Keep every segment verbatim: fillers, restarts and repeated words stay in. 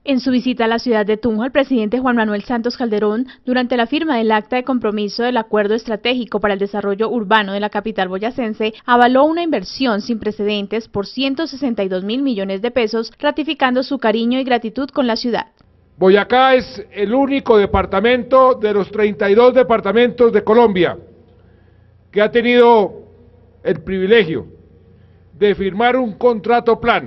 En su visita a la ciudad de Tunja, el presidente Juan Manuel Santos Calderón, durante la firma del acta de compromiso del Acuerdo Estratégico para el Desarrollo Urbano de la capital boyacense, avaló una inversión sin precedentes por ciento sesenta y dos mil millones de pesos, ratificando su cariño y gratitud con la ciudad. Boyacá es el único departamento de los treinta y dos departamentos de Colombia que ha tenido el privilegio de firmar un contrato plan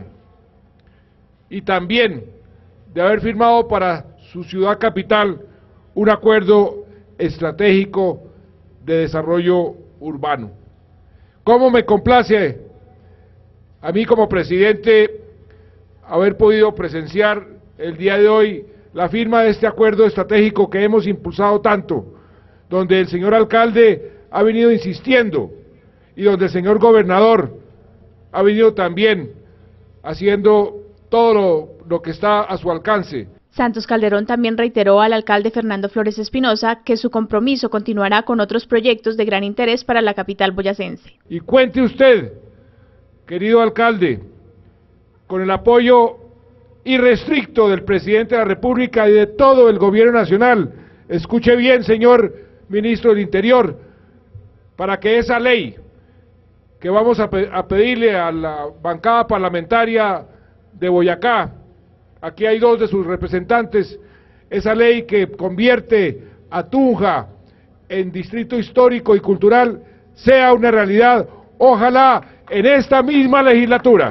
y también de haber firmado para su ciudad capital un acuerdo estratégico de desarrollo urbano. ¿Cómo me complace a mí como presidente haber podido presenciar el día de hoy la firma de este acuerdo estratégico que hemos impulsado tanto, donde el señor alcalde ha venido insistiendo y donde el señor gobernador ha venido también haciendo todo lo, lo que está a su alcance? Santos Calderón también reiteró al alcalde Fernando Flores Espinosa que su compromiso continuará con otros proyectos de gran interés para la capital boyacense. Y cuente usted, querido alcalde, con el apoyo irrestricto del presidente de la República y de todo el gobierno nacional. Escuche bien, señor ministro del Interior, para que esa ley que vamos a, pe- a pedirle a la bancada parlamentaria de Boyacá, aquí hay dos de sus representantes, esa ley que convierte a Tunja en distrito histórico y cultural, sea una realidad, ojalá en esta misma legislatura.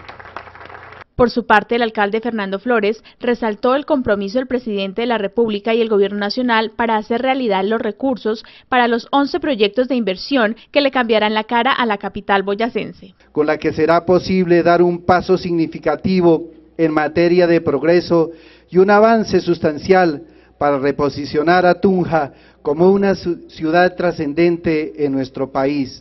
Por su parte, el alcalde Fernando Flores resaltó el compromiso del presidente de la República y el Gobierno Nacional para hacer realidad los recursos para los once proyectos de inversión que le cambiarán la cara a la capital boyacense. Con la que será posible dar un paso significativo en materia de progreso y un avance sustancial para reposicionar a Tunja como una ciudad trascendente en nuestro país.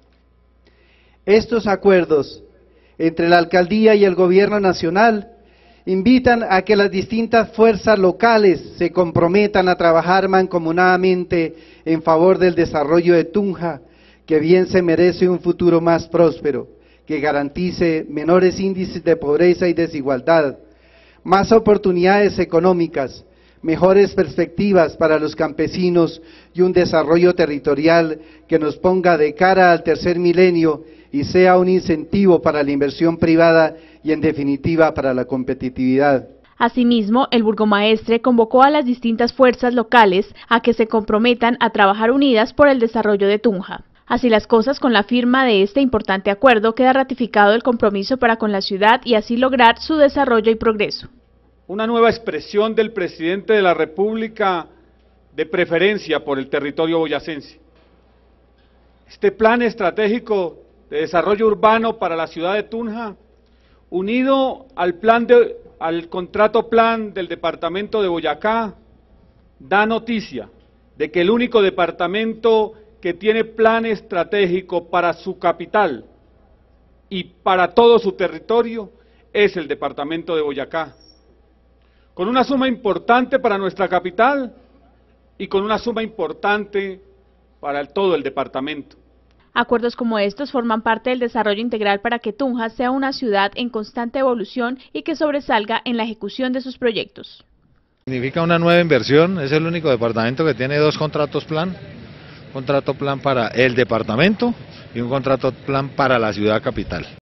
Estos acuerdos entre la alcaldía y el gobierno nacional invitan a que las distintas fuerzas locales se comprometan a trabajar mancomunadamente en favor del desarrollo de Tunja, que bien se merece un futuro más próspero, que garantice menores índices de pobreza y desigualdad, más oportunidades económicas, mejores perspectivas para los campesinos y un desarrollo territorial que nos ponga de cara al tercer milenio y sea un incentivo para la inversión privada y en definitiva para la competitividad. Asimismo, el burgomaestre convocó a las distintas fuerzas locales a que se comprometan a trabajar unidas por el desarrollo de Tunja. Así las cosas, con la firma de este importante acuerdo queda ratificado el compromiso para con la ciudad y así lograr su desarrollo y progreso. Una nueva expresión del presidente de la República de preferencia por el territorio boyacense. Este plan estratégico de desarrollo urbano para la ciudad de Tunja, unido al plan de, al contrato plan del departamento de Boyacá, da noticia de que el único departamento que tiene plan estratégico para su capital y para todo su territorio es el departamento de Boyacá, con una suma importante para nuestra capital y con una suma importante para el, todo el departamento. Acuerdos como estos forman parte del desarrollo integral para que Tunja sea una ciudad en constante evolución y que sobresalga en la ejecución de sus proyectos. Significa una nueva inversión, es el único departamento que tiene dos contratos plan, un contrato plan para el departamento y un contrato plan para la ciudad capital.